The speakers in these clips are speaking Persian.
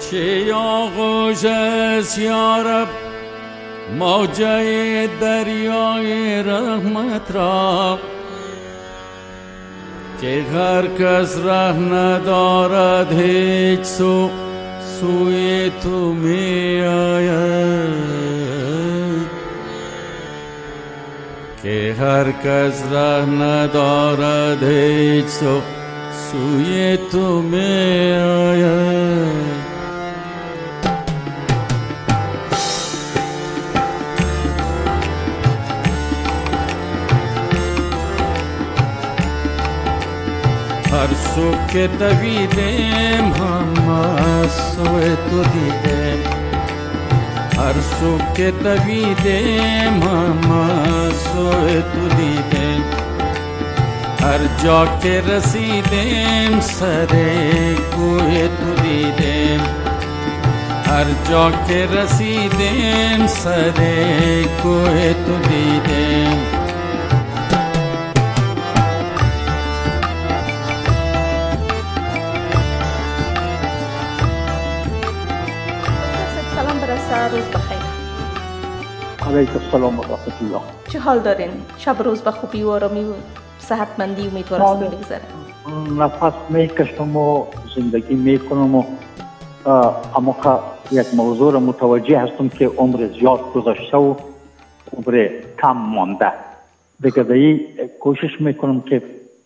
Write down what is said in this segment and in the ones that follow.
چه آغوش است یا رب موجه دریای رحمت را، که هر کس ره ندارد هیچ سوی تو می آید، که هر کس ره ندارد هیچ سوی تو می آید. هر سو که دویدیم همه سوی تو دیدیم، هر سو که دویدیم همه سوی تو دیدیم، هر جا که رسیدیم سر کوی تو دیدیم، هر جا که رسیدیم سر کوی تو دیدیم. روز بخیر. علیکم السلام و رحمت الله. چه حال دارین؟ شب روز به خوبی و آرامی و صحتمندی امیدوارم بگذره. نفس میکشم و زندگی میکنم و اما یک موضوع را متوجه هستم که عمر زیاد گذشته و عمر کم مانده. دیگه دایی کوشش میکنم که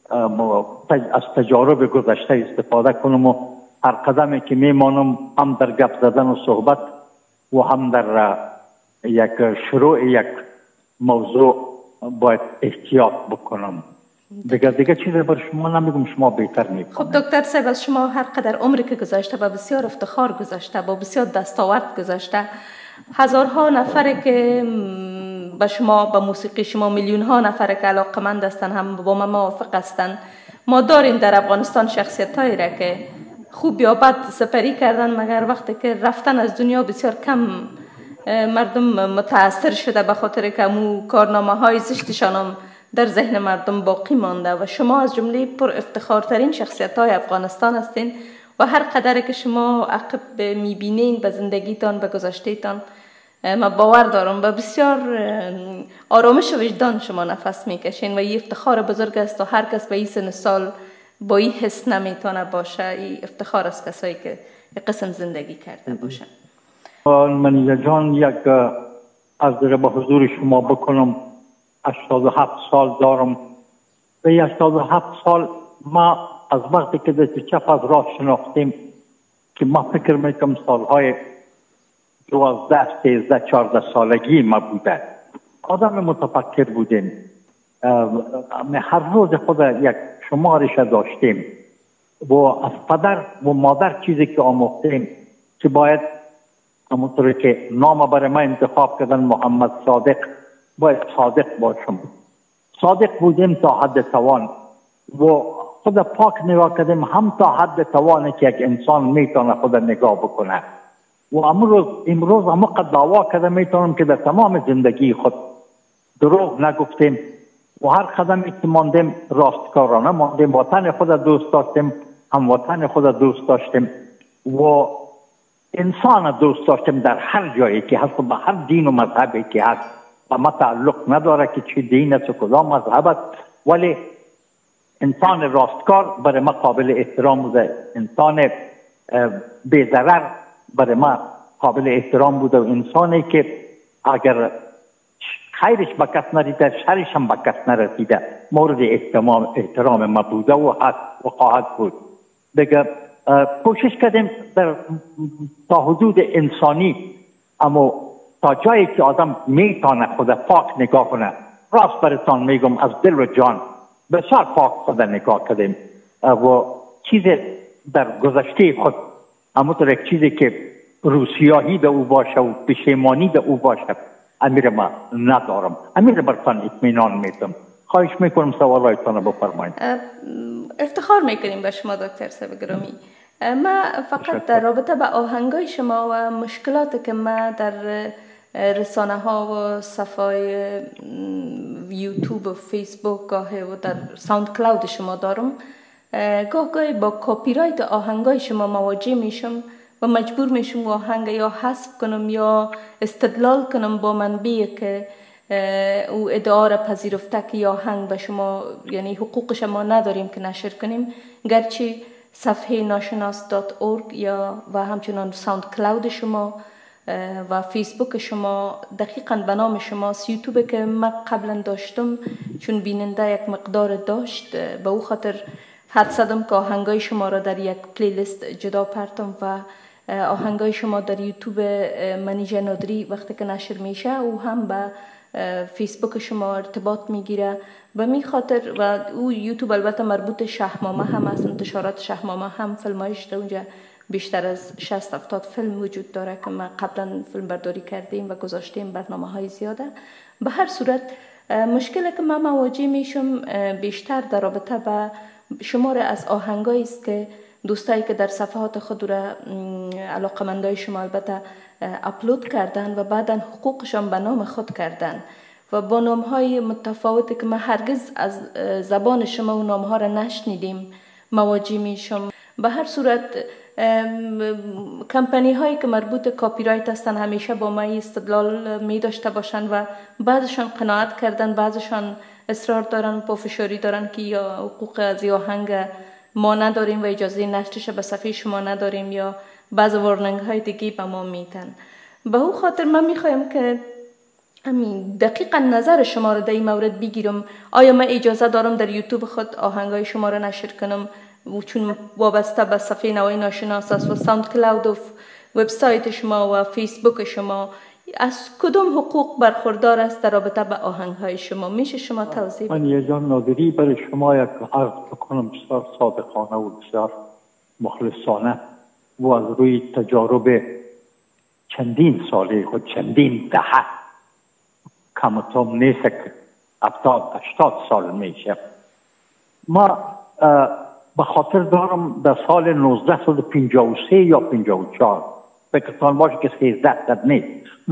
از تجارب گذشته استفاده کنم و هر قدمی که میمانم هم در گپ زدن و صحبت و هم در یک شروع یک موضوع باید احتیاط بکنم. دیگه چیزی بر شما نمیگم، شما بهتر میکنم. خب دکتر صاحب، از شما هر قدر عمری که گذاشته با بسیار افتخار گذاشته، با بسیار دستاورد گذاشته، هزارها نفر که با شما، با موسیقی شما، میلیون ها نفر که علاقمند هستن هم با ما موافق هستن. ما داریم در افغانستان شخصیت هایی را که خوب یا بد سپری کردن، مگر وقتی که رفتن از دنیا بسیار کم مردم متاثر شده به خاطر که امو کارنامه های زشتشان هم در ذهن مردم باقی مانده و شما از جمله پر افتخارترین شخصیت های افغانستان هستین و هر قدر که شما عقب میبینین به زندگیتان، به گذشتهتان، ما باور دارم به بسیار آرامش وجدان شما نفس میکشین و این افتخار بزرگ است و هر کس به این سن سال با این حس نمیتونه باشه. این افتخار از کسایی که یک قسم زندگی کرده باشن. منیژه جان، یک از به حضور شما بکنم. 87 سال دارم. به 87 سال ما از وقتی که دست چپ از راه شناختیم که ما فکر میکنم سالهای 12 13 14 سالگی ما بوده. آدم متفکر بودیم. هر روز خود یک شمارش داشتیم و از پدر و مادر چیزی که آموختیم که باید همونطور که نام برای من انتخاب کردن محمد صادق، باید صادق باشم. صادق بودیم تا حد توان و خود پاک نگاه کردیم هم تا حد توانه که یک انسان میتونه خود نگاه بکنه و امروز همه قد دعوا کرده میتونم که در تمام زندگی خود دروغ نگفتیم و هر قدمی که ماندیم راستکارانه ماندیم. وطن خود دوست داشتیم، هم وطن خود دوست داشتیم و انسان دوست داشتیم در هر جایی که هست و به هر دین و مذهبی که هست. و ما تعلق نداره که چه دین است و کدام مذهب است، ولی انسان راستکار برای ما قابل احترام بوده، انسان بی‌ضرر برای ما قابل احترام بوده و انسانی که اگر خیرش به کس نرسیده شرش هم به کس نرسیده مورد احترام ما بوده و هست و خواهد بود. دیگه کوشش کردیم تا حدود انسانی، اما تا جایی که آدم میتونه خود پاک نگاه کنه. راست براتون میگم از دل و جان بسیار پاک خود نگاه کردیم و چیز در گذشته خود همونطور یک چیزی که روسیاهی به او باشه و پشیمانی به او باشه امیر ما ندارم. امیر برتان اطمینان میدم. خواهش میکنم سوالایتان رو بفرمایید. افتخار میکنیم به شما دکتر صاحب گرامی. ما فقط در رابطه با آهنگهای شما و مشکلاتی که ما در رسانه ها و صفحه یوتیوب و فیسبوک گاهی و در ساوند کلاود شما دارم، گاهی با کاپی رایت آهنگهای شما مواجه میشم و مجبور میشم آهنگ یا حذف کنم یا استدلال کنم با منبعی که او ادعا را پذیرفته که آهنگ به شما یعنی حقوقش ما نداریم که نشر کنیم، گرچه صفحه ناشناس.org یا و همچنان ساوند کلاود شما و فیسبوک شما دقیقاً به نام شماست. یوتیوب که من قبلا داشتم چون بیننده یک مقدار داشت، به او خاطر حد زدم که آهنگای شما را در یک پلیلیست جدا پرتم و آهنگای شما در یوتیوب منیژه نادری وقتی که نشر میشه او هم به فیسبوک شما ارتباط میگیره. و می خاطر و او یوتیوب البته مربوط شهمامه هم است، انتشارات شهمامه هم فیلمایش در اونجا بیشتر از 60-70 فیلم وجود داره که ما قبلا فیلم برداری کردیم و گذاشتیم، برنامه های زیاده. به هر صورت مشکلی که من مواجه میشم بیشتر در رابطه به شمار از آهنگایی است که دوستایی که در صفحات خود را علاقمندای شما البته اپلود کردن و بعدا حقوقشان به نام خود کردن و با نامهای متفاوتی که ما هرگز از زبان شما و نامها را نشنیدیم مواجه میشم. به هر صورت کمپانی هایی که مربوط کاپی رایت هستن همیشه با ما استدلال می داشته باشن و بعضشان قناعت کردن، بعضشان اصرار دارن، پافشاری دارن که یا حقوق از آهنگ ما نداریم و اجازه نشرش به صفحه شما نداریم یا بعض وارننگ های دیگه به ما میتن. به او خاطر من میخوایم که همین دقیقا نظر شما را در این مورد بگیرم. آیا من اجازه دارم در یوتیوب خود آهنگای شما را نشر کنم چون وابسته به صفحه نوای ناشناس است و ساوند کلاود و وبسایت شما و فیسبوک شما از کدام حقوق برخوردار است در رابطه به آهنگهای شما؟ میشه شما توضیح بدید؟ من جان نادری برای شما یک عرض بکنم بسیار صادقانه و بسیار مخلصانه و از روی تجارب چندین ساله خود چندین دهه کمتم نیست که 70-80 سال میشه. ما به خاطر دارم در سال 1953 یا 54 فکرتان باشه که 13 صد نیست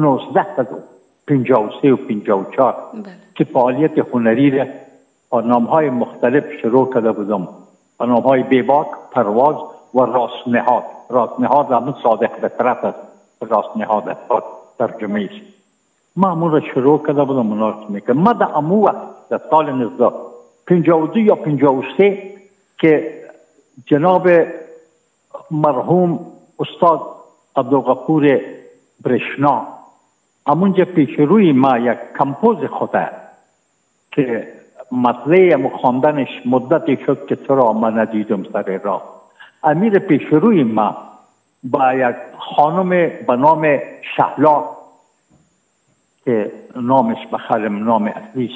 1953 و 54 که فعالیت هنری را با نامهای مختلف شروع کرده بودم، با نامهای بیباک، پرواز و راست نهاد. راست نهاد همون صادق فطرت است، راست نهاد است ترجمه است. ما همون را شروع کرده بودم مناقشه میکنم. ما در امو وقت در سال 1952 یا 53 که جناب مرحوم استاد عبدالغفور برشنا همونجا پیش روی ما یک کمپوز خوده که مطلع مخواندنش مدتی شد که تو را من ندیدم سر راه، امیر پیش روی ما با یک خانم به نام شهلا که نامش بخرم نام اصلی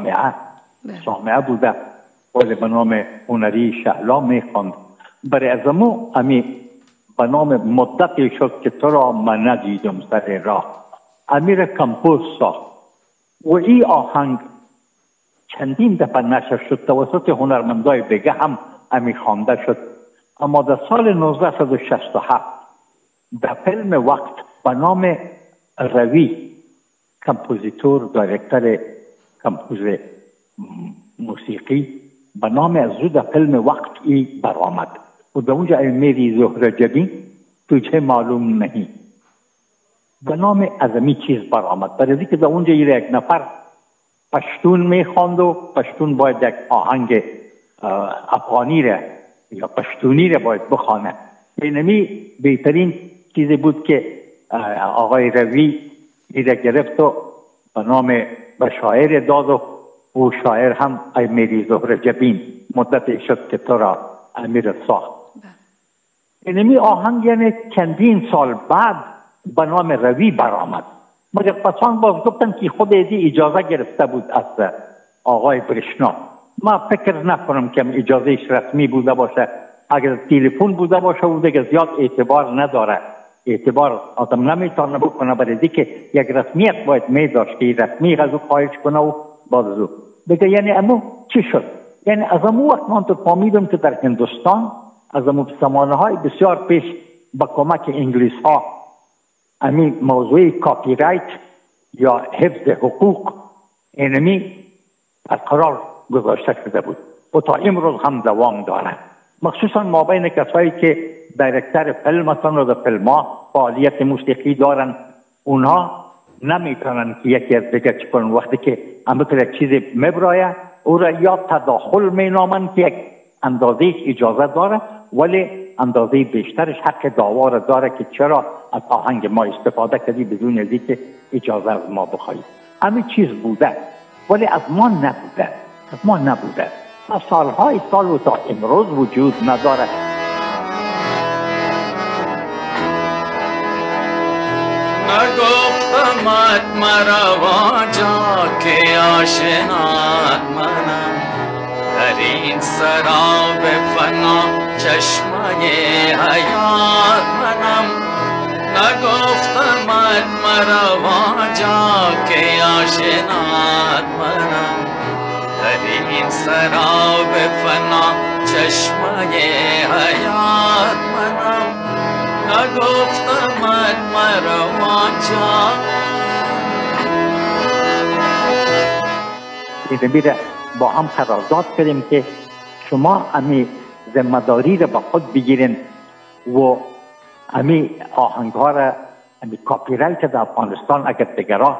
سامعه بوده ولی به نام هنری شهلا میخواند، برای ازمو امی به نام مدتی شد که تو را من ندیدم سر راه امیر کمپوز ساخت و این آهنگ چندین دفعه نشر شد، توسط هنرمندای دیگه هم امی خوانده شد. اما در سال 1967 در فیلم وقت به نام روی کمپوزیتور دایرکتر کمپوز موسیقی به نام از او در فیلم وقت ای برآمد و در اونجا امیری زهرجبی توچه معلوم نہیں به نام ازمی چیز برآمد، برای که در اونجا یک نفر پشتون میخواند و پشتون باید یک آهنگ افغانی را یا پشتونی را باید بخوانه. اینمی بهترین چیزی بود که آقای روی ایره گرفت و به نام به شاعر داد و او شاعر هم امیری زهرجبین مدت شد که تو را امیر ساخت. اینمی آهنگ یعنی چندین سال بعد به نام روی برآمد، مگر پسان باز گفتن که خود ازی اجازه گرفته بود از آقای برشنا. ما فکر نکنم که اجازهش رسمی بوده باشه، اگر تلفن بوده باشه و دیگه زیاد اعتبار نداره، اعتبار آدم نمیتونه بکنه، برای که یک رسمیت باید میداشت که رسمی از او خواهش کنه و بعد از او دیگه. یعنی امو چی شد؟ یعنی از امو وقت من تو فهمیدم که در هندوستان از امو زمانه های بسیار پیش با کمک انگلیس ها امین موضوع کاپی رایت یا حفظ حقوق اینمی از قرار گذاشته شده بود و تا امروز هم دوام داره، مخصوصا ما بین کسایی که دایرکتر فیلم هستن و در فیلم ها فعالیت موسیقی دارن، اونها نمیتونن که یکی از دیگر چی کنن. وقتی که همطور یک چیز میبرایه او را یا تداخل مینامن که یک اندازه اجازه داره، ولی اندازه بیشترش حق دعوا را داره که چرا از آهنگ ما استفاده کردی بدون از اینکه اجازه از ما بخواهی. همین چیز بوده ولی از ما نبوده، از ما نبوده، از سالهای سال و تا امروز وجود نداره. نگفتمت مرا جا که آشنات منم، در این سراب فنا چشمه حیات منم. نگفتمت مرا جا که آشنات منم، در این سراب فنا چشمه حیات منم. نگفتمت مرا جا. میره با هم قرارداد کردیم که شما امی ذمه‌داری را به خود بگیرین و امی آهنگها را امی کاپی رایت در افغانستان اگر دیگران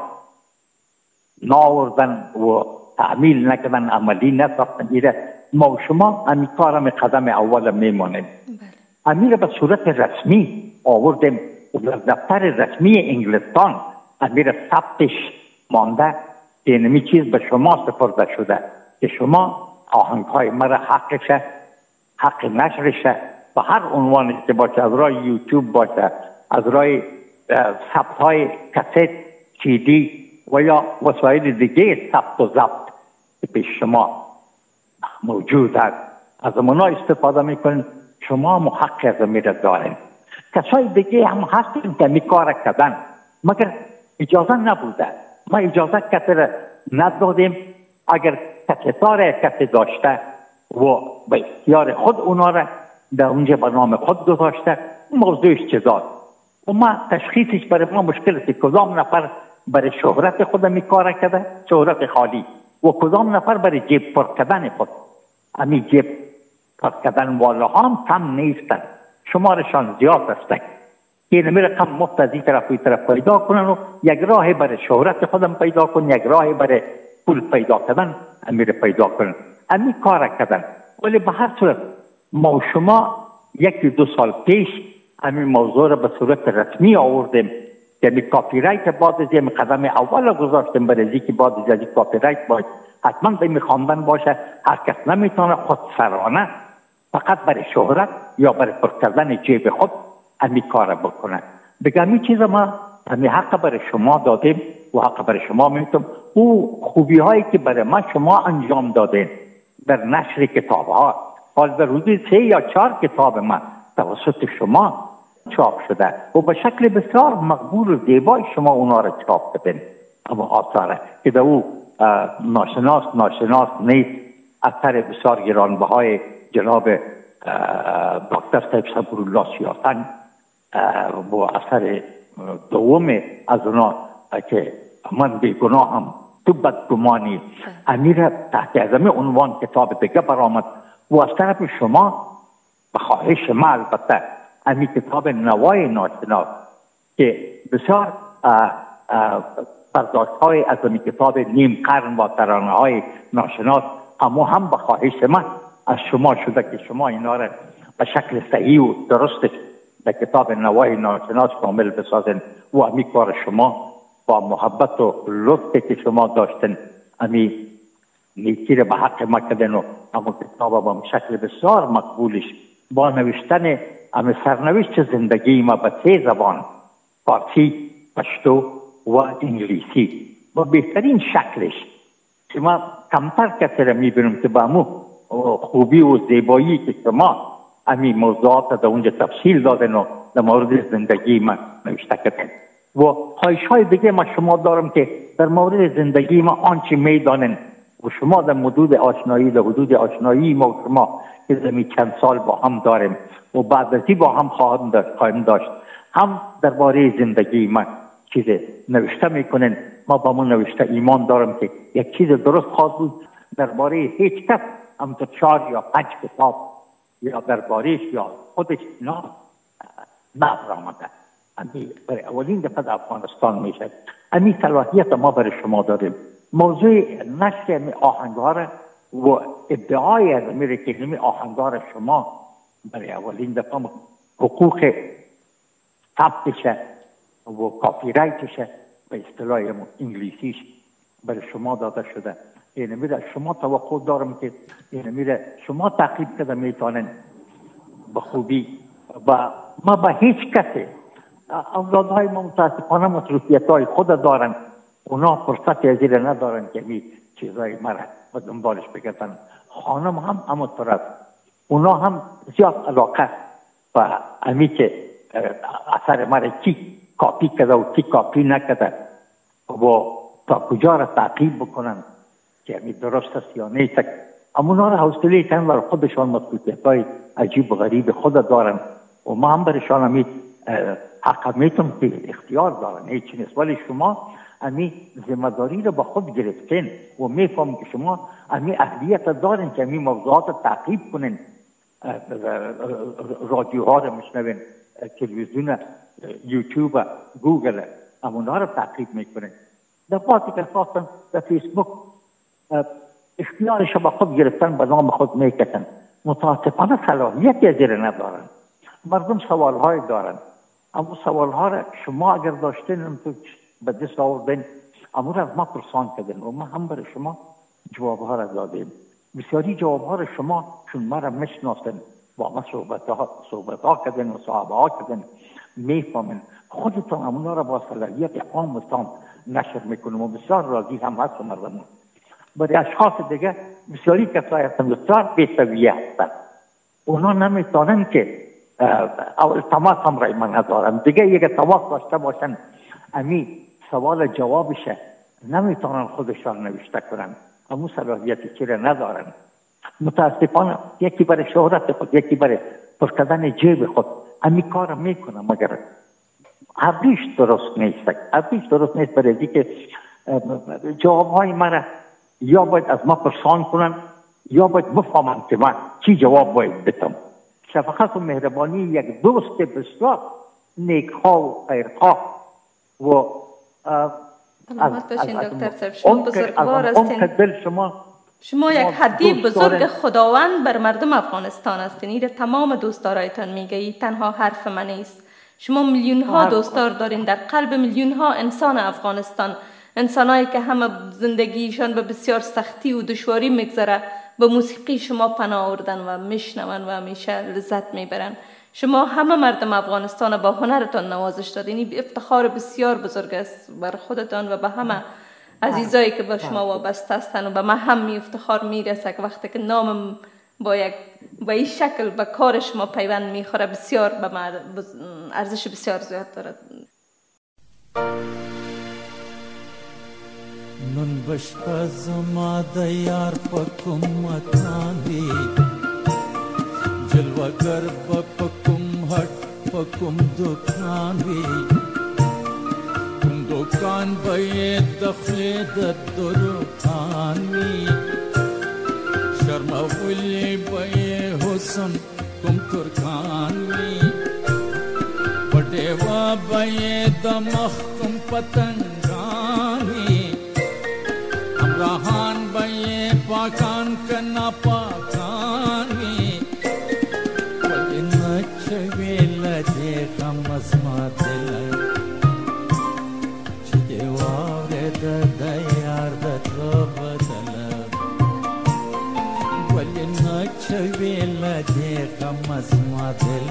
ناوردن و تعمیل نکردن، عملی نساختن، ایره ما و شما امی کارم قدم اول میمانیم. امی را به صورت رسمی آوردیم و در دفتر رسمی انگلستان امی را ثبتش مانده که اینمی چیز به شما سپرده شده که شما آهنگهای مرا حقشه، حق نشرشه به هر عنوانی که باشه، از راه یوتیوب باشه، از راه ثبت‌های کست، CD و یا وسایل دیگه ثبت و ضبط که پیش شما موجود است، از اونا استفاده میکنین. شما محق از امیره دارین. کسای دیگه هم هستین که می کار کردن مگر اجازه نبوده، ما اجازه کسی ندادیم. اگر کسی داشته و به اختیار خود اونا را در اونجا به نام خود گذاشته، موضوعش چه داد و ما تشخیصش برای ما مشکل است. کدام نفر برای شهرت خود می کار کرده، شهرت خالی، و کدام نفر برای جیب پر کردن خود. همین جیب پر کردن والا هم کم نیستن، شمارشان زیاد هستن که نمی رقم مفت از این طرف و طرف پیدا کنن و یک راه برای شهرت خودم پیدا کنن، یک راه برای پول پیدا کردن امیر پیدا کنن. امی کار کردن. ولی به هر صورت ما و شما 1-2 سال پیش همین موضوع را به صورت رسمی آوردیم که می کاپی رایت بعد از این قدم اول گذاشتیم برای اینکه بعد از این کاپی رایت باید حتما به خواندن باشه. هر کس نمیتونه خود سرانه فقط برای شهرت یا برای پر کردن جیب خود امی کار بکنه. دیگه امی چیز ما امی حق برای شما دادیم و حق برای شما میتونم او خوبی هایی که برای ما شما انجام دادین در نشر کتاب ها، حال در حدود 3 یا 4 کتاب من توسط شما چاپ شده و به شکل بسیار مقبول و زیبای شما اونا را چاپ کردین. اما آثاره که در او ناشناس نیست، اثر بسیار گرانبهای جناب دکتر صاحب صبور سیاسنگ و اثر دوم از اونا که من بیگناه هم تو بدگمانی امیر تحت ازمی عنوان کتاب دیگه برآمد و از طرف شما به خواهش ما البته امی کتاب نوای ناشناس که بسیار برداشت های از امی کتاب نیم قرن با ترانه های ناشناس اما هم به خواهش من از شما شده که شما اینا را به شکل صحیح و درست در کتاب نوای ناشناس کامل بسازن و امی کار شما با محبت و لطفی که شما داشتن امی نیکی را به حق ما کردن و اما کتاب با شکل بسیار مقبولش با نوشتن امی سرنوشت زندگی ما به 3 زبان، فارسی، پشتو و انگلیسی با بهترین شکلش که ما کمتر کسی را میبینم که با امو خوبی و زیبایی که شما امی موضوعات در اونجا تفصیل دادن و در مورد زندگی ما نوشته کردن. و خواهش های دیگه ما شما دارم که در مورد زندگی ما آنچه میدانن و شما در حدود آشنایی ما و شما که زمین چند سال با هم داریم و بعد از این با هم خواهیم داشت هم درباره زندگی ما چیز نوشته میکنن. ما با من نوشته ایمان دارم که یک چیز درست خواهد بود درباره هیچ کس هم تا 4 یا 5 کتاب یا دربارهش یا خودش اینا نبرآمده. امی برای اولین دفعه در افغانستان میشه. امی صلاحیت ما برای شما داریم. موضوع نشر امی آهنگها را و ادعای از امیره که امی آهنگها را شما برای اولین دفعه حقوق ثبتشه و کاپی رایتشه به اصطلاح انگلیسیش برای شما داده شده. این میره شما توقع دارم که این میره شما تعقیب کرده میتونن به خوبی و ما به هیچ کسی اولادهای ما متاسفانه مصروفیت‌های خود دارن، اونا فرصت ازیر ندارن که می چیزای مرا به دنبالش بگردن. خانم هم همونطور است، اونا هم زیاد علاقه و امی که اثر مرا کی کاپی کرده و کی کاپی نکرده و تا کجا را تعقیب بکنن که امی درست است یا نیست. اونا را حوصله کن و خودشان مصروفیت‌های عجیب و غریب خود دارن و ما هم برشان امی حق میتونم که اختیار دارن، هیچ نیست. ولی شما امی ذمه‌داری رو به خود گرفتین و میفهمم که شما امی اهلیت دارین که امی موضوعات تعقیب کنین. رادیوها رو میشنوین، تلویزیون، یوتیوب، گوگل، اونا رو تعقیب میکنین. در پاتی که اساسا در فیسبوک اختیارش رو به خود گرفتن، به نام خود میکشن. متاسفانه صلاحیتی ازیر ندارن. مردم سوالهای دارن، اما سوالها را شما اگر داشتین تو به دست آوردین، اما را از ما پرسان کردین و ما هم برای شما جوابها را دادیم. بسیاری جوابها را شما چون ما را میشناسین، با ما صحبتها کردین و صحابه ها کردین، میفهمین. خودتان امونا را با صلاحیت عام و تام نشر میکنیم و بسیار راضی هم هست مردم. برای اشخاص دیگه بسیاری کسایی هستن بسیار بی‌سویه هستن، اونا نمیتونن که اول تماس هم رای من ندارن دیگه. یک تماس داشته باشن امی سوال جوابشه نمیتونن خودشان نوشته کنن، اما صلاحیتی چیره ندارن. متاسفانه یکی برای شهرت خود، یکی برای پر کردن جیب خود امی کار میکنه، مگر هرگیش درست نیست. هرگیش درست نیست. برای اینکه جوابهای مرا یا باید از ما پرسان کنن یا باید بفهمن که من چی جواب باید بدم. شفقت و مهربانی یک دوست بسیار نیکخواه و خیرخواه و سلامت باشین دکتر صاحب، شما بزرگوار هستین. شما یک هدیه بزرگ خداوند بر مردم افغانستان هستین. این تمام دوستدارایتان میگه، این تنها حرف من نیست. شما میلیون ها دوستدار دارین در قلب میلیون ها انسان افغانستان، انسانایی که همه زندگیشان به بسیار سختی و دشواری میگذره، به موسیقی شما پناه آوردن و میشنون و همیشه لذت میبرن. شما همه مردم افغانستان با هنرتان نوازش دادین. این افتخار بسیار بزرگ است بر خودتان و به همه عزیزایی که به شما وابسته هستند و به من هم می افتخار میرسه که وقتی که نامم با این شکل به کار شما پیوند میخوره، بسیار به من ارزش بسیار زیاد دارد. نن بشپز ما د یار په کوم مکان وي، جلوګر په کوم هټ په کوم دکان وي، کوم دکان به د خولې د دروخان وي، شرمولی به حسن کوم ترکان وي، په ډیوه به د مخ کوم پتنګان وي، راهان به پاکان کنا پاکانی، ولی نچوی لده غم از ما دل، چی دیواره ده یار ده تو بدل، ولی نچوی لده غم از ما دل،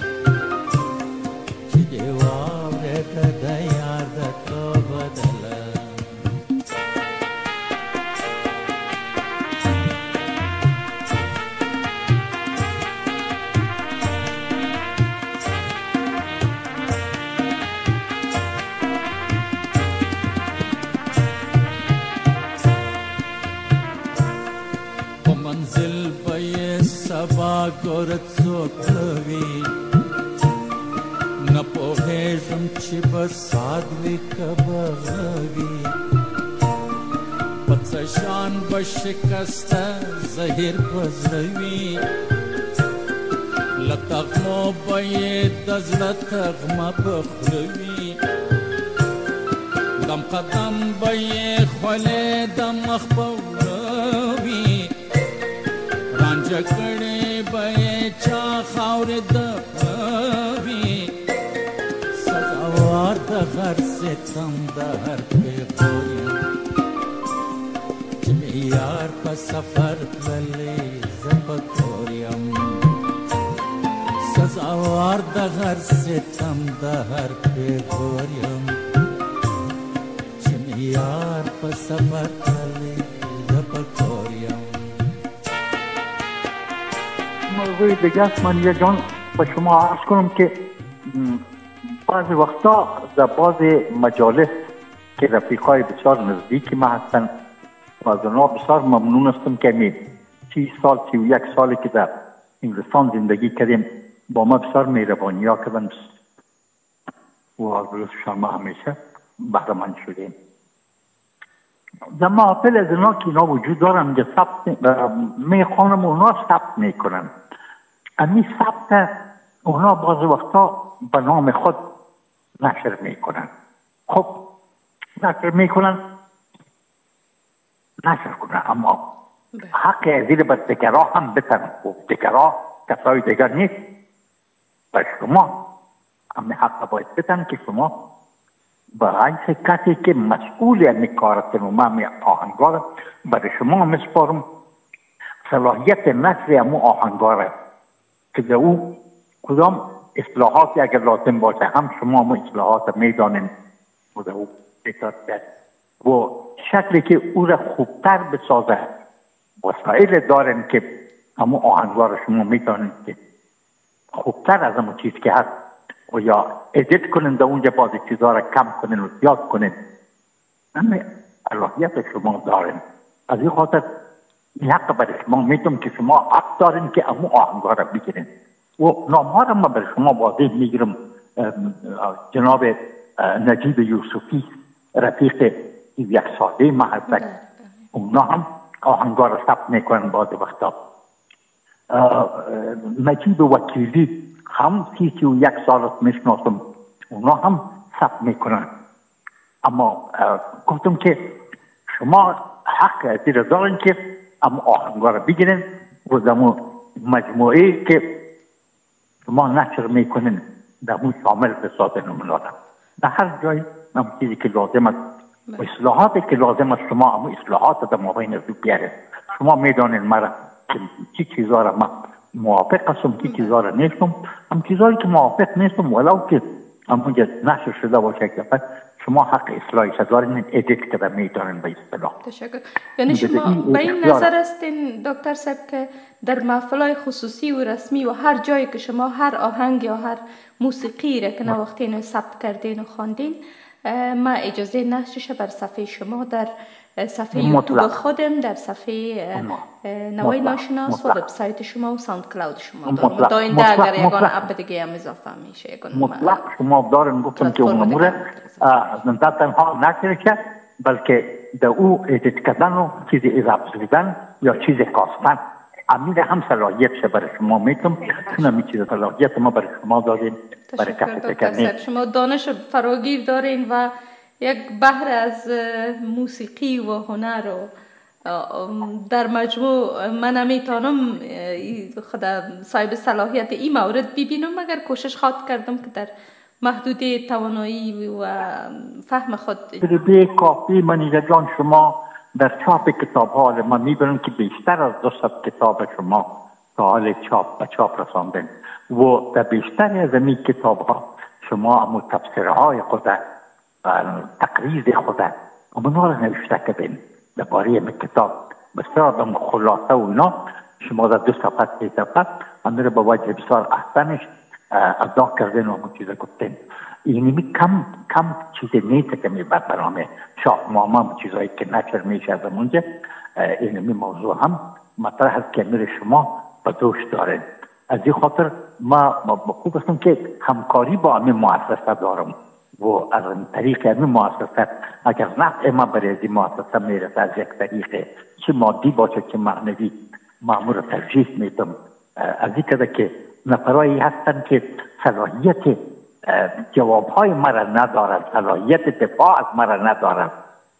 چی دیواره ده یار ده تو بدل. سبا گورت سوکلوی نپوهیزم چی بسادوی کبغوی پتسشان بشکست زهیر بزروی لتغمو باید از لتغمه بخلوی دم قدم باید خلی دم اخبروی رانجه کڑی باید چا خور دوی سزاوار ده غر ستم ده هر پیغویم یار په سفر تللی زبکوریم سزاوار د هر ستم د هر پیغوریم چې یار په سفر تللی زبکوریم. موضوع دیگه است منیژه جان با شما عرض کنم که بعضی وقتا در بعض مجالس که رفیقای بسیار نزدیکی ما هستن و از اونها بسیار ممنون هستم که 30 سال 31 سالی که در انگلستان زندگی کردیم با ما بسیار مهربانی ها کردن و از شما همیشه بهره‌مند شدیم. در محافل از اونها که اینا وجود دارن که ثبت میخوانم اونها ثبت میکنن. امی ثبت اونها بعضی وقتا به نام خود نشر میکنن. خب نشر میکنن نشر کنن، اما حق ازیر بر دیگرها هم بتن و دیگرها کسای دیگر نیست. بر شما همه حق باید بتن که شما به عیس کسی که مسئول امی کارتن و من آهنگار برای شما مسپارم صلاحیت نشر امو آهنگاره که در او کدام اصلاحاتی اگر لازم باشه هم شما امو اصلاحات میدانین و در او بتاد و شکلی که او را خوبتر بسازه وسایل دارن که امو آهنگار شما میدانین که خوبتر از امو چیز که هست و یا ادیت کنین در اونجا بعضی چیزها را کم کنین و زیاد کنین. همه صلاحیت شما دارین. از این خاطر این حق برای شما میدونم که شما حق دارین که امو آهنگار را بگیرین و نامها را من برای شما واضح میگیرم. جناب نجیب یوسفی رفیق 1 ساله ما هستن، اونا هم آهنگار را ثبت میکنن بعضی وقتا. نجیب وکیلی هم 31 سال میشناسم، اونا هم ثبت میکنن. اما گفتم که شما حق ازیر دارین که اما آهنگار را بگیرین و در مجموعه که شما نشر میکنین در اون شامل بسازین و ملادم در هر جای هم چیزی که لازم است و اصلاحاتی که لازم است شما اما اصلاحات در مابین از دو بیارید. شما میدانین مرا چی چیزها را من موافق هستم چی چیزها را نیستم. هم چیزهایی که موافق نیستم ولو که همونجا نشر شده باشه یک دفعه شما حق اصلاحی دارین ادیت که میدانین به اصطلاح. تشکر. یعنی شما به این نظر هستین دکتر صاحب که در محفلهای خصوصی و رسمی و هر جایی که شما هر آهنگ یا هر موسیقی را که نواختین ثبت کردین و خواندین ما اجازه نشرش بر صفحه شما در صفحه یوتیوب خودم در صفحه نوای ناشناس و وبسایت شما و ساوند کلاود شما دارم. تا این اگر یگان اپ دیگه هم اضافه میشه مطلق شما دارن. گفتم که اون امور نه تنها نشر کرد بلکه در او ادیت کردن و چیز اضافه شدن یا چیز خواستن امیر هم صلاحیت برای شما میتونم چون همین چیز صلاحیت ما برای شما داریم. برای تشکر. شما دانش فراگیر دارین و یک بحر از موسیقی و هنر و در مجموع من نمیتونم خود صاحب صلاحیت این مورد ببینم مگر کوشش خواهد کردم که در محدوده توانایی و فهم خود. به کافی منیژه جان شما در چاپ کتاب ها من میبینم که بیشتر از 200 کتاب شما تا حال چاپ رساندن و در بیشتر از این کتاب ها شما امو تفسیرهای خود تقریز خود امونا را نوشته کردین در باره این کتاب بسیار به خلاصه و اینا شما در 2 صفحه 3 صفحه امیر به وجه بسیار احسنش ادا کردین و همون چیزا گفتین. اینمی کم چیز نیست که می برنامه شاهماما چیزایی که نشر میشه از اونجا اینمی موضوع هم مطرح هست که امیر شما به دوش دارین. از این خاطر ما خوب هستم که همکاری با همین مؤسسه دارم و از این طریق همین مؤسسه اگر نفع ما برای این مؤسسه میرسه از یک طریق چه مادی باشه چه معنوی ما را ترجیح میدم. از این که نفرایی هستند که صلاحیت جوابهای مرا ندارند، صلاحیت دفاع از مرا ندارند،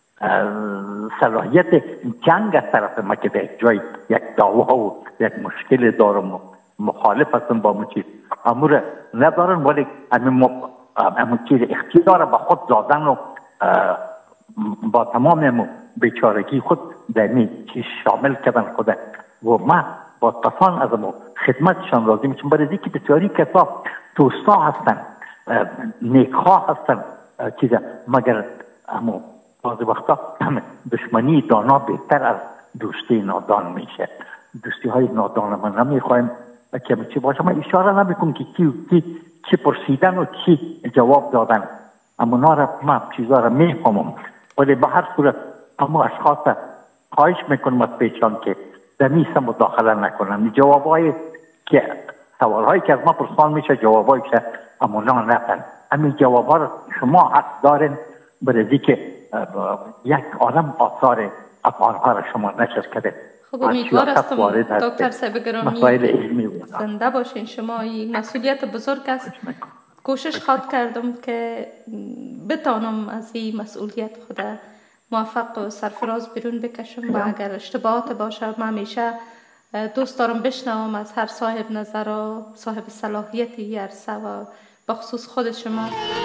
صلاحیت جنگ از طرف ما که در جای یک دعوا و یک مشکل دارم و مخالف هستم با چیز امور ندارن، ولی همون چیز اختیار به خود دادن و با تمام بیچارگی خود در این چیز شامل کردن خود و ما با کسان از خدمتشان راضی میشم، برای اینکه بسیاری کسا دوستا هستن، نیکخواه هستن چیزا، مگر همون بعضی وقتا دشمنی دانا بهتر از دوستی نادان میشه. دوستی های نادان ما نمیخوایم که چی باشه. من اشاره نمیکنم که کی پرسیدن و کی جواب دادن، اما نارا ما چیزا را میفهمم، ولی به هر صورت اما اشخاص خواهش میکنم از پیشان که در نیستم مداخله نکنم. جوابهای که سوالهایی که از ما پرسان میشه جوابهایی که امونا نفن، همین جوابها را شما حق دارین، برای که یک عالم آثار افعالها را شما نشر کرده. خب امیدوار هستم دکتر صاحب گرامی زنده باشین. شما این مسئولیت بزرگ است. کوشش خواهد کردم که بتانم از این مسئولیت خود موفق و سرفراز بیرون بکشم و اگر اشتباهات باشه من همیشه دوست دارم بشنوم از هر صاحب نظر و صاحب صلاحیتی عرصه و بخصوص خود شما.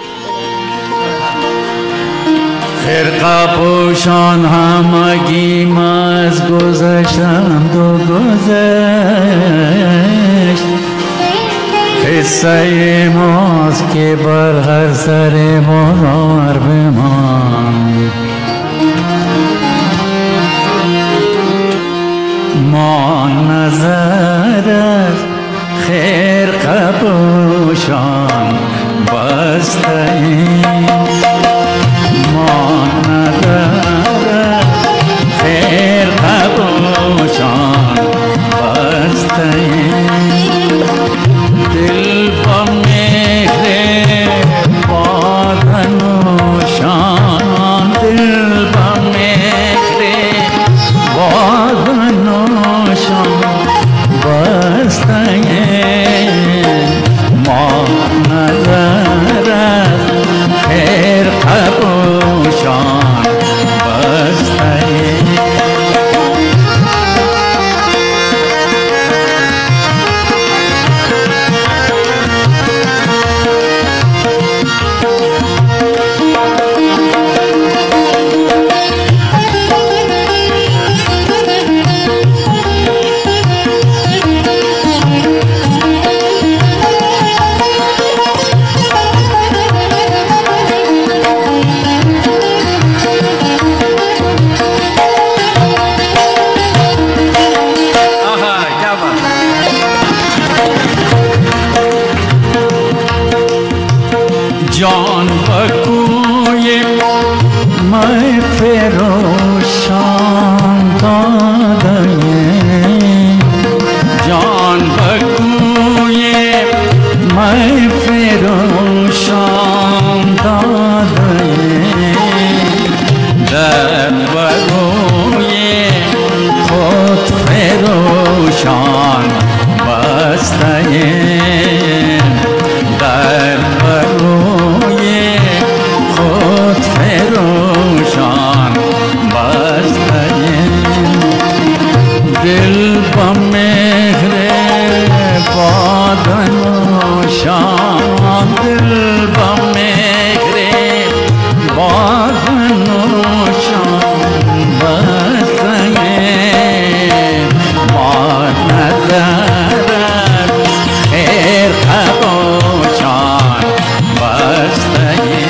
خرقه پوشان همگیم از گذشتند و گذشت، قصه ماست که بر هر سر بار بمان. ما نظر از خرقه پوشان بستیم، ما نظر خرقه پوشان بستیم، دل با مهر بادنوشان، دل با مهر بادنوشان بستیم، ما نظر خرقه پوشان بستیم. جان بکوی مای فروشان داده، جان بکوی مای فروشان داده، در بروی خود فروشان بسته، در بروی خود فروشان بسته، دل با مهر بادنوشان، دل با مهر بادنوشان بسته، ما ندارد خرقه پوشان بسته.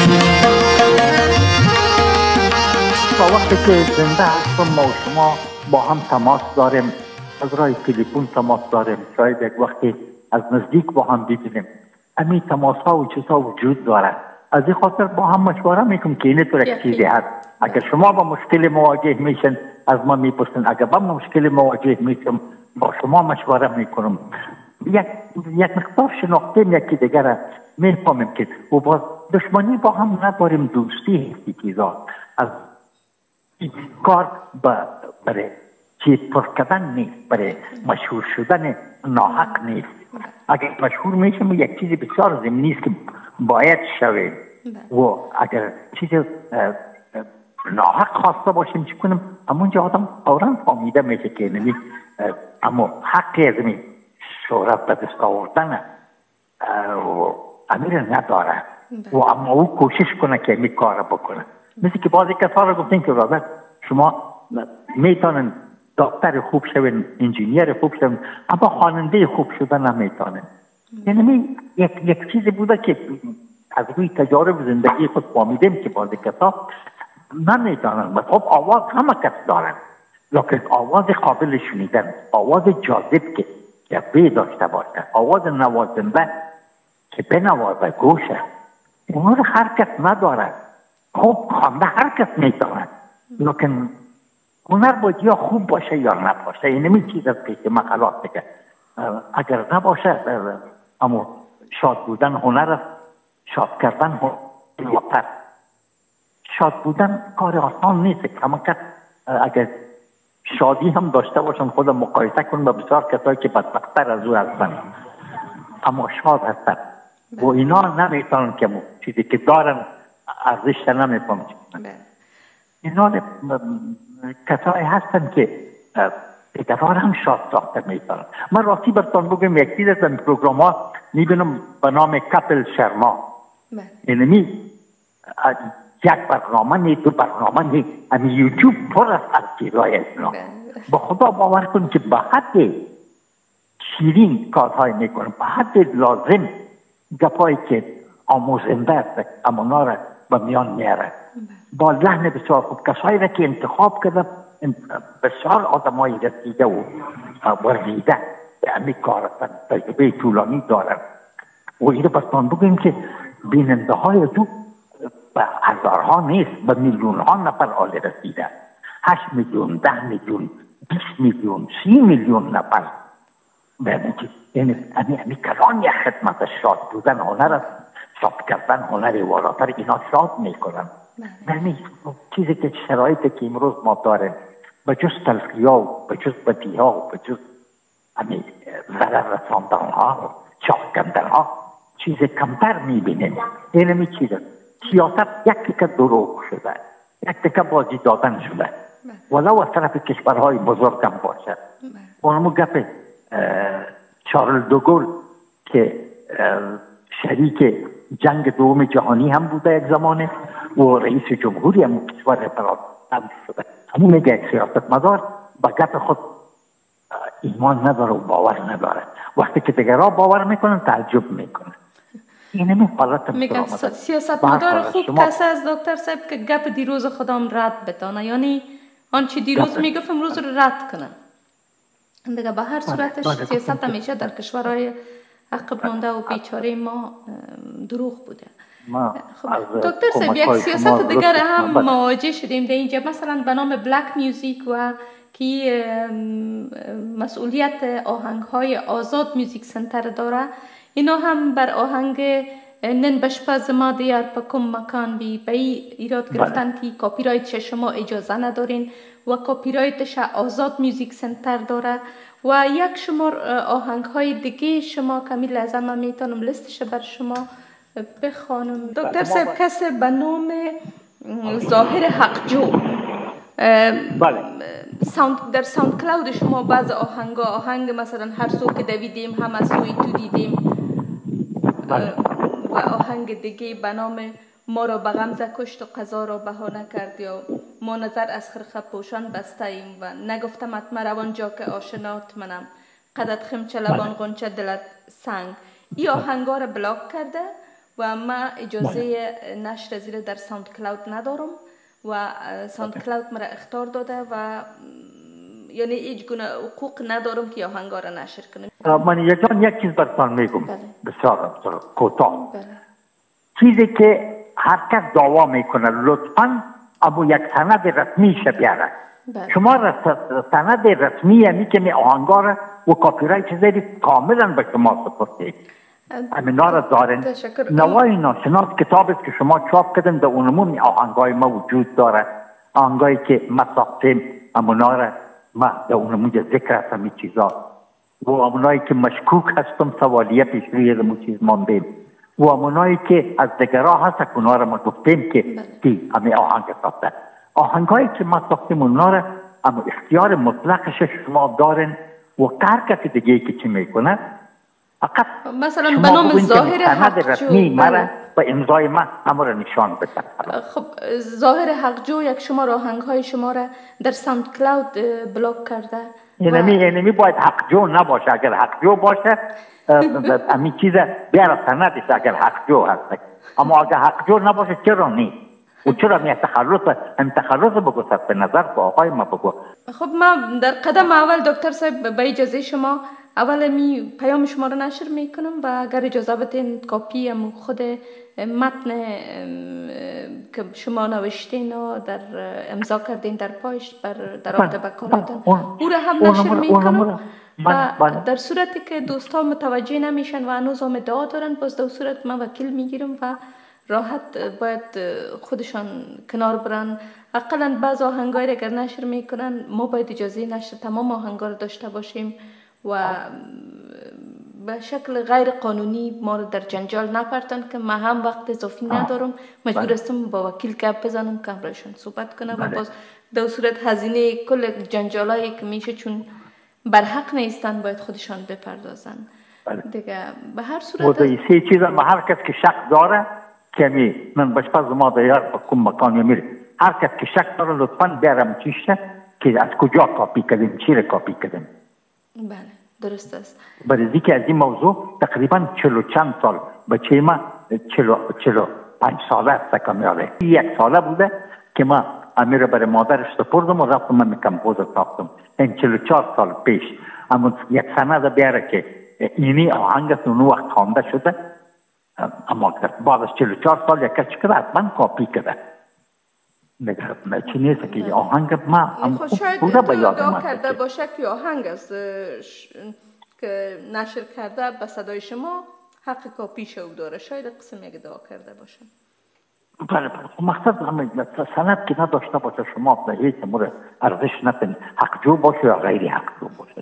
تا وقتی که زنده هستم ما و شما با هم تماس داریم، از راه تلفن تماس داریم، شاید یک وقتی از نزدیک با هم ببینیم. همین تماس ها و چیزها وجود داره. از این خاطر با هم مشوره میکنم که این طور یک چیزی هست. اگر شما با مشکل مواجه میشن از ما میپرسن، اگر با مشکل مواجه میشم با شما مشوره میکنم، یک مقدار شناختیم یکی دیگر میفهمیم که و با دشمنی با هم نداریم، دوستی هستی چیزا. از این کار برای چی پر کردن نیست، برای مشهور شدن ناحق نیست. اگر مشهور میشم یک چیز بسیار ضمنی است که باید شوه و اگر چیز ناحق خواسته باشیم چی کنیم، همونجا آدم فوراً فهمیده میشه که نمی اما حقی از این شهرت به دست آوردن امیر نداره و اما او کوشش کنه که می کار بکنه. مثل که بعضی کسا را گفتین که رابط شما میتونن دکتر خوب شوین، انجینیر خوب شوین، اما خواننده خوب شدن نمیتونن. یعنی یک چیزی بوده که از روی تجارب زندگی خود فهمیدیم که بعضی کسا نمیتونن. خب آواز همه کس دارن، لیکن آواز قابل شنیدن، آواز جاذب که بی داشته باشه، آواز نوازنده که بنوازه گوشه، اون رو هر کس نداره. خب خوانده هر کس میتونه، لیکن هنر باید یا خوب باشه یا نباشه. این نمی چیز است که مقالات دیگه اگر نباشه اما شاد بودن هنر است، شاد کردن هنر. شاد بودن کار آسان نیست. اما کس اگر شادی هم داشته باشن خود مقایسه کن با بسیار کسایی که بدبختر از او هستن اما شاد هستن و اینا نمیتونن که چیزی که دارن ارزش نمیتونن. اینا کسایی هستن که دیگران هم شاد ساخته میتونن. من راستی براتون بگم یک چیز از این پروگرام ها میبینم به نام کپل شرما. اینمی یک برنامه نی، دو برنامه نی، امی یوتیوب پر از ارتیرای اینا. با خدا باور کن که به حد شیرین کارهای میکنم، به حد لازم گپایی که آموزنده است امانا را به میان میاره با لحن بسیار خوب. کسایی را که انتخاب کرده بسیار آدمای رسیده و ورزیده به امی کار تجربه طولانی دارن و اینو برتان بگیم که بیننده های تو به هزارها نیست، به میلیون ها نفر آل رسیده. 8 میلیون، 10 میلیون، 20 میلیون، 30 میلیون نفر. یعنی کلان یک خدمت شاد بودن هنر است، شاد کردن هنر والاتر اینا شاد میکنن. یعنی چیزی که شرایطی که امروز ما داریم به جز تلخی ها و به جز بدی ها و به جز ضرر رساندن ها و شاد کردن ها چیز کمتر میبینیم. اینمی چیزه سیاست یک تکه دروغ شده، یک تکه بازی دادن شده، ولو از طرف کشورهای بزرگ هم باشه. اونمو گپ شارل دوگل که شریک جنگ دوم جهانی هم بوده یک زمانه و رئیس جمهوری هم کشور فرانسه شده، همون میگه یک سیاست مدار با گپ خود ایمان نداره و باور نداره. وقتی که دیگرها باور میکنن تعجب میکنن. میگن سیاست مدار خوب کسی از دکتر صاحب که گپ دیروز خودم رد بتانه، یعنی آنچه دیروز میگفت امروز رو رد کنن دیگه. به هر صورتش سیاست همیشه در کشورهای عقب مانده و بیچاره ما دروغ بوده. خب دکتر صاحب یک سیاست دیگر هم مواجه شدیم در اینجا، مثلا به نام بلک میوزیک و که مسئولیت آهنگهای آزاد میوزیک سنتر داره. اینا هم بر آهنگ نن بشپز ما دیار پکم مکان بی به ایراد گرفتن که کاپی رایتش شما اجازه ندارین و کاپی رایتش آزاد میوزیک سنتر داره و یک شمار آهنگ های دیگه شما کمی لازم من میتونم لیستش بر شما بخوانم. دکتر صاحب کسی به نام ظاهر حقجو در ساوند کلاود شما بعض آهنگ مثلا هر سو که دویدیم هم از سوی تو دیدیم و آهنگ دیگه به نام ما را به غمزه کشت و قضا را بهانه کرد یا ما نظر از خرخه پوشان بسته ایم و نگفتمت مروان جا که آشنات منم قدت خمچه لبان غنچه دلت سنگ. این آهنگا را بلاک کرده و ما اجازه نشر زیر در ساوند کلاود ندارم و ساوند کلاود مرا اخطار داده و یعنی هیچ گونه حقوق ندارم که آهنگا را نشر کنم. منیژه جان یک چیز براتون میگم بسیار کوتاه. چیزی که هر کس دعوا میکنه لطفاً ابو یک سند رسمی بیاره. شما سند رسمی یعنی که می آهنگا را و کاپی رایت چیزی کاملا به شما سپرده. امینا را دارن. نوای ناشناس کتابی که شما چاپ کردن در اونمون آهنگای ما وجود داره. آهنگایی که ما ساختیم امونا را ما در اونجا ذکر هستم این چیزا و همونایی که مشکوک هستم سوالیتش روی همون چیز ماندیم و همونایی که از دگرها هست اونا را ما گفتیم که همه آهنگ ساخته آهنگهایی که ما ساختیم اونا را اما اختیار مطلقش شما دارین و هر کسی دیگه که چی میکنه فقط مثلا به نام ظاهر حقجو مرا با امضای من اما را نشان بده. خب ظاهر حقجو یک شما آهنگهای شما را در ساوند کلاود بلاک کرده یعنی باید حقجو نباشه. اگر حقجو باشه همین چیز بیاره سندش اگر حقجو هست، اما اگر حقجو نباشه چرا نیست و چرا می تخلص بگو صد به نظر با آقای ما بگو. خب ما در قدم اول دکتر صاحب به اجازه شما اول می پیام شما رو نشر میکنم و اگر اجازه بدین کاپی هم خود متن که شما نوشتین و در امضا کردین در پایش در رابطه با کارتون او را هم نشر میکنم و در صورتی که دوستان متوجه نمیشن و هنوز هم ادعا دارن باز در صورت من وکیل میگیرم و راحت باید خودشان کنار برن. اقلا بعض آهنگای را اگر نشر میکنن ما باید اجازه نشر تمام آهنگا رو داشته باشیم و به شکل غیر قانونی ما رو در جنجال نپرتن که من هم وقت اضافی ندارم مجبور هستم با وکیل گپ بزنم که همراهشان صحبت کنم و باز در صورت هزینه کل جنجالایی که میشه چون بر حق نیستن باید خودشان بپردازن دیگه. به هر صورت سه چیز ما هر کس که شک داره که من بشپز ما دیار بکن مکانی میره هر کس که شک داره لطفاً بیارم چیشه که از کجا کاپی کردیم چی را کاپی کردیم. بله درست است. برای که از این موضوع تقریبا 40 چند سال بچه ما 45 ساله است که میاره. 1 ساله بوده که ما امیر برای مادرش سپردم و رفتم من کمپوز ساختم. این 44 سال پیش اما یک سند بیاره که اینی آهنگ است اون وقت خوانده شده اما بعد از 44 سال یک کچ کرده حتما کاپی کرده. چی نیست که آهنگ ما بوده به یادم کرده باشه که آهنگ است که نشر کرده به صدای شما حق کاپی شو داره شاید قسم یک ادعا کرده باشه. بله مقصد همین سند که نداشته باشه شما به هیچ مورد ارزش ندین حق جو باشه یا غیر حق جو باشه.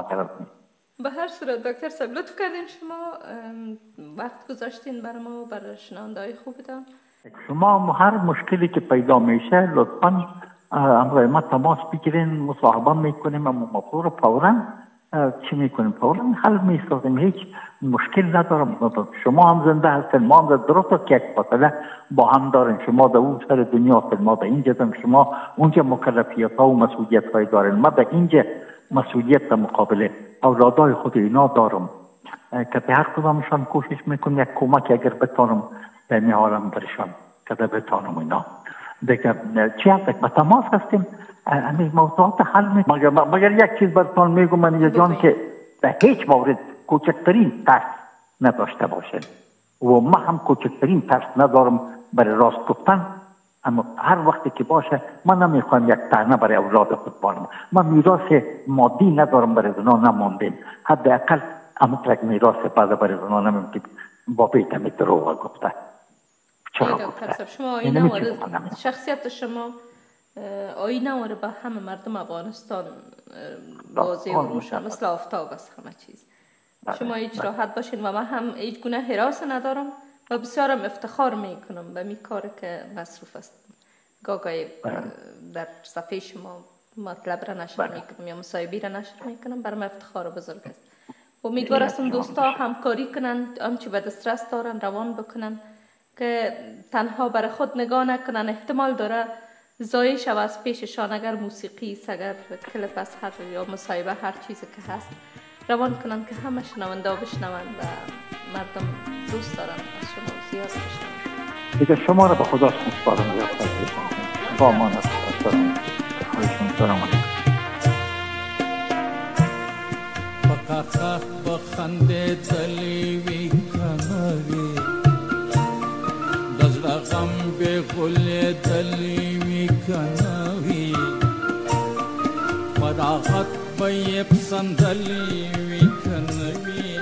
به هر صورت دکتر صاحب لطف کردین شما وقت گذاشتین برای ما و برای شنونده‌های خوبتان. شما هر مشکلی که پیدا میشه لطفاً همراه ما تماس بگیرین مصاحبه میکنیم اما موضوع رو فوراً چی میکنیم فوراً حل میسازیم. هیچ مشکل ندارم. شما هم زنده هستین ما هم درست که یک فاصله با هم دارین. شما در اون سر دنیا هستین ما در اینجا هستیم. شما اونجا مکلفیت ها و مسئولیت های دارین ما در اینجا مسئولیت در مقابل اولادای خود اینا دارم که به هر کدامشان کوشش میکنم یک کمک اگر بتانم در میارم برشان که بتانم اینا دیگه چی هست با تماس هستیم همین موضوعات حل مگر یک چیز براتون میگم منیژه جان که به هیچ مورد کوچکترین ترس نداشته باشه و ما هم کوچکترین ترس ندارم برای راست گفتن. اما هر وقتی که باشه من نمیخوام یک طعنه برای اولاد خود بارم. من میراث مادی ندارم برای زنا نماندیم حداقل اما یک میراث بعد برای زنا نمیم که با بیتم دروغ گفته. چرا گفته؟ شما آینه وارد شخصیت شما آینه وارد به همه مردم افغانستان واضح و روشن مثل آفتاب است همه چیز. شما هیچ راحت باشین و من هم هیچ گونه حراس ندارم و بسیارم افتخار میکنم به می کار که مصروف است. گاگای در صفحه شما مطلب را نشر میکنم یا مصاحبه را نشر میکنم برام افتخار بزرگ است. امیدوار هستم دوستا همکاری کنن آنچه به دسترس دارن روان بکنن که تنها برای خود نگاه نکنن. احتمال داره ضایع شود از پیششان اگر موسیقی است اگر کلیپ است یا مصاحبه هر چیزی که هست روان کنن که همه شنونده بشنوند و مردم دوست دارن از شما زیاد بشنوند. دیگه شما را به خدا سپارم زیاد با امان است. سلام علیکم. بقاقه بخنده دلیوی کناری دزر غم به غل دلیوی کناری فراغت به پسندلیوی کناری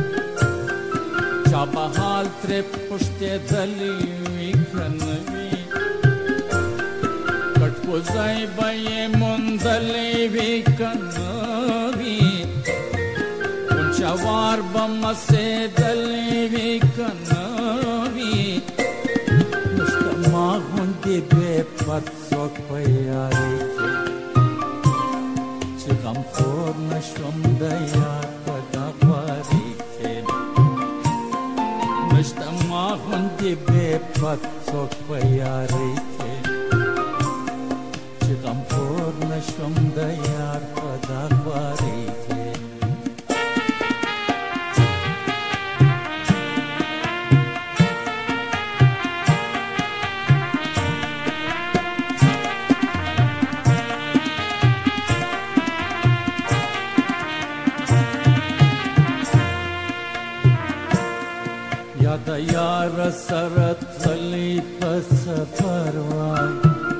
چا بحال تر پشت دلیوی کناری کٹ وزای بای مندلی وی کنوی کنچوار بمسی دلی وی کنوی مشتما غندی بے پت سوک پیاری چی غم خور نشم دیار پداقواری که مشتما غندی بے پت سوک پیاری غم خور نشم دیار پداقواری که یاد یار سرت غلی پس پروای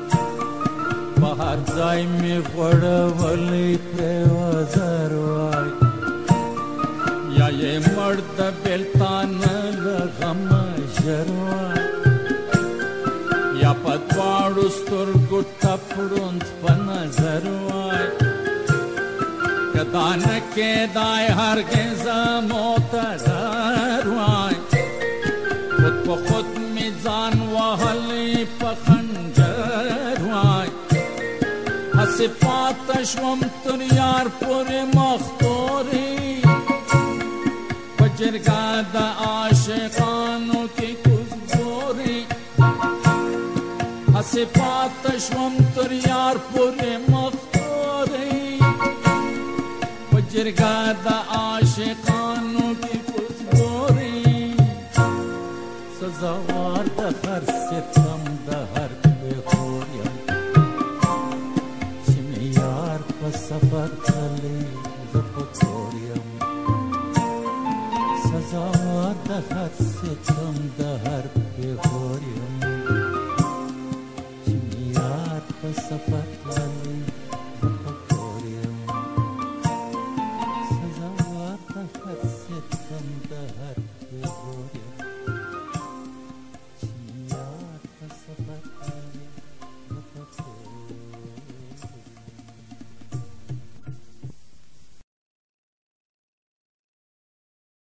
هر ځای می غړولې پروازر وای یا یې مرد بلتان لغم ژروای یا پدواړو سترګو ټپړوند په نظر وای کدان کې دای هرګز معتذر وای خود په خود می ځان وهلې په خنجر وای صفات شوم تر یار پوری مختوری پجرگا دا عاشقانو کی کزبوری صفات شوم تر یار پوری مختوری پجرگا دا عاشقانو کی کزبوری سزاوار دا هر ستم دا هر بخوریم سفر تلی زپکوریم سزاوار ده هر ستم ده هر بخوریم چمیار په سفر تلی زپکوریم سزاوار ده هر ستم ده هر بخوریم